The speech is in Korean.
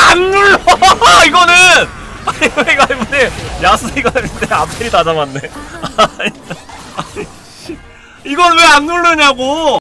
안 눌러! 이거는! 아니, 이거, 근데, 야스이가 근데 앞필이 다 잡았네. 이걸 왜 안 누르냐고!